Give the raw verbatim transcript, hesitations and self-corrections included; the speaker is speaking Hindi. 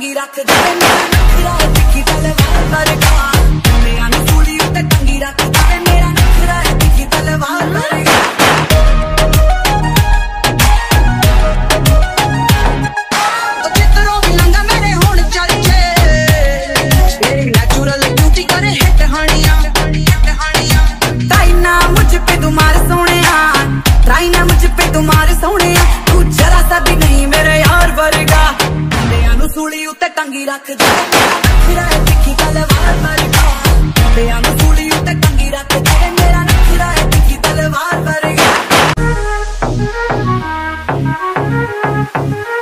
टंगी रख दे मेरा नखरा है तिखी तलवार वर्गा मेरा नु सूली उत्ते टंगी रख दे मेरा नखरा है तिखी तलवार वर्गा ओ जितरों भी लंगा मेरे हुण चल जे तेरी नेचुरल ब्यूटी करे हिट हानिया हिट हानिया ताई ना मुझ पे तुम्हारे सोनिया ताई ना मुझ पे तुम्हारे सोनिया तू जरा सा भी नहीं मेरे यार वर्गा सूली उत्ते टंगी रख दे मेरा नखरा है तिखी तलवार वर्गा मेरा नु सूली उत्ते टंगी रख दे मेरा नखरा है तिखी तलवार वर्गा